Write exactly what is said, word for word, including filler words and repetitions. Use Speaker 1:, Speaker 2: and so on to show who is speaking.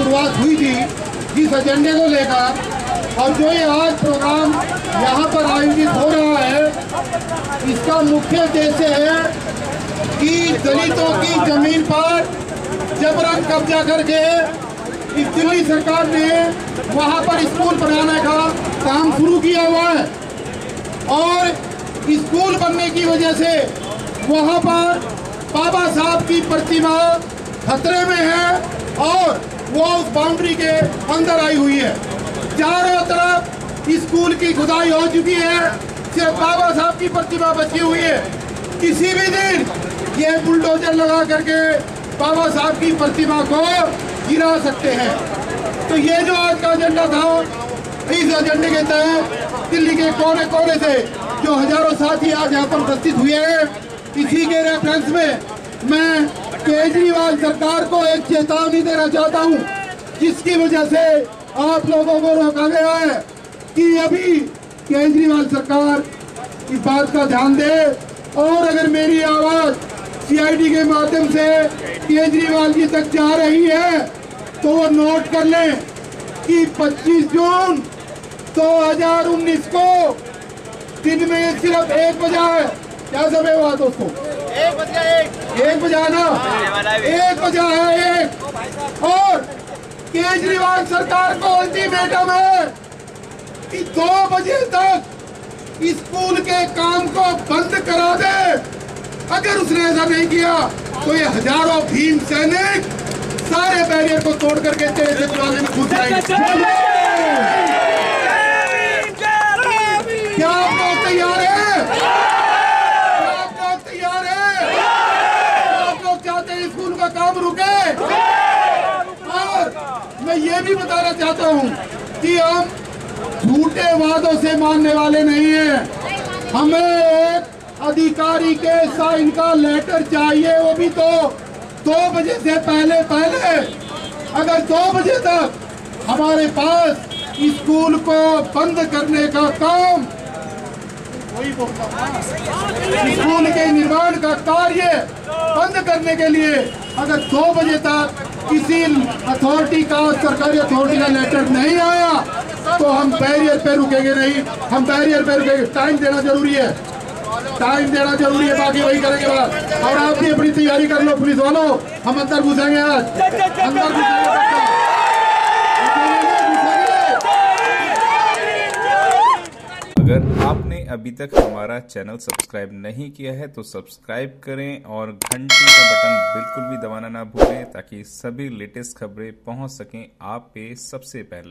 Speaker 1: शुरुआत हुई थी जिस एजेंडे को लेकर, और जो ये आज प्रोग्राम यहाँ पर आयोजित हो रहा है, इसका मुख्य उद्देश्य है कि दलितों की जमीन पर जबरन कब्जा करके इस दिल्ली सरकार ने वहाँ पर स्कूल बनाने का काम शुरू किया हुआ है, और स्कूल बनने की वजह से वहाँ पर बाबा साहब की प्रतिमा खतरे में है और वो उस बाउंड्री के अंदर आई हुई है। चारों तरफ स्कूल की खुदाई हो चुकी है, सिर्फ बाबा साहब की प्रतिमा बची हुई है। किसी भी दिन ये बुलडोजर लगा करके बाबा साहब की प्रतिमा को गिरा सकते हैं। तो ये जो आज का एजेंडा था, इस एजेंडे के तहत दिल्ली के कोने कोने से जो हजारों साथी आज यहाँ पर उपस्थित हुए हैं, इसी के रेफरेंस में मैं केजरीवाल सरकार को एक चेतावनी देना चाहता हूँ, जिसकी वजह से आप लोगों को रोका गया है कि अभी केजरीवाल सरकार इस बात का ध्यान दे, और अगर मेरी आवाज सीआईडी के माध्यम से केजरीवाल जी तक जा रही है तो वो नोट कर लें कि पच्चीस जून दो हज़ार उन्नीस को दिन में सिर्फ एक बजा है। क्या समय हुआ दोस्तों? एक बजा एक एक बजा ना एक बजा है एक। और केजरीवाल सरकार को अल्टीमेटम है कि दो बजे तक स्कूल के काम को बंद करा दे। अगर उसने ऐसा नहीं किया तो ये हजारों भीम सैनिक सारे बैरियर को तोड़ करके तेरे से दरवाजे में घुस जाएंगे। क्या आप लोग तैयार हैं? क्या आप लोग तैयार हैं? क्या आप लोग चाहते हैं स्कूल का काम रुके? और मैं ये भी बताना चाहता हूँ कि हम झूठे वादों से मानने वाले नहीं हैं। हमें एक अधिकारी के साइन का लेटर चाहिए, वो भी तो दो बजे से पहले पहले। अगर दो बजे तक हमारे पास स्कूल को बंद करने का काम, वही स्कूल के निर्माण का कार्य बंद करने के लिए अगर दो बजे तक किसी अथॉरिटी का, सरकारी अथॉरिटी का लेटर नहीं आया तो हम बैरियर पे रुकेंगे नहीं। हम बैरियर पे रुकेंगे। टाइम देना जरूरी है, टाइम देना जरूरी है, बाकी वही करेंगे बात। और आप भी अपनी तैयारी कर लो पुलिस वालों, हम अंदर घुसेंगे आज, अंदर घुसेंगे।
Speaker 2: अगर आपने अभी तक हमारा चैनल सब्सक्राइब नहीं किया है तो सब्सक्राइब करें और घंटी का बटन बिल्कुल भी दबाना ना भूलें, ताकि सभी लेटेस्ट खबरें पहुंच सकें आप पे सबसे पहले।